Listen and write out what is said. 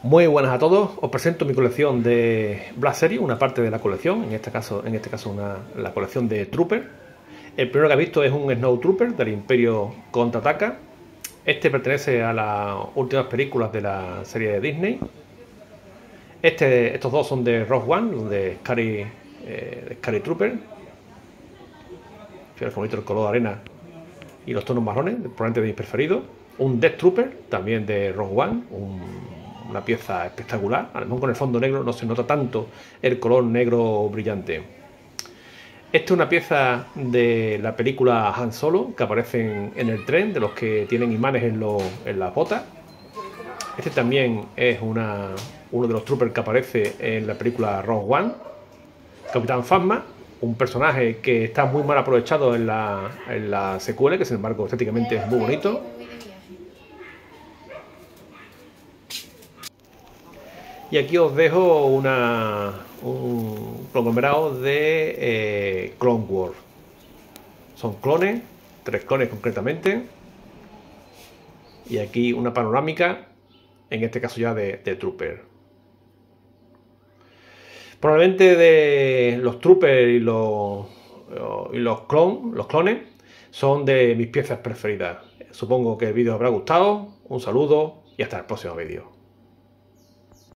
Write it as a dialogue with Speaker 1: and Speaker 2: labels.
Speaker 1: Muy buenas a todos, os presento mi colección de Black Series, una parte de la colección, en este caso la colección de Trooper. El primero que he visto es un Snow Trooper del Imperio Contraataca. Este pertenece a las últimas películas de la serie de Disney. Estos dos son de Rogue One, de Scary Trooper. Fíjate qué bonito el color de arena y los tonos marrones, probablemente de mis preferidos. Un Death Trooper, también de Rogue One, una pieza espectacular. A lo mejor con el fondo negro no se nota tanto el color negro brillante. Esta es una pieza de la película Han Solo, que aparecen en el tren, de los que tienen imanes en las botas. Este también es uno de los troopers que aparece en la película Rogue One. Capitán Phasma, un personaje que está muy mal aprovechado en la secuela, que sin embargo estéticamente es muy bonito. Y aquí os dejo un conglomerado de Clone Wars. Son clones, 3 clones concretamente. Y aquí una panorámica, en este caso ya de Trooper. Probablemente de los Troopers y los clones son de mis piezas preferidas. Supongo que el vídeo os habrá gustado. Un saludo y hasta el próximo vídeo.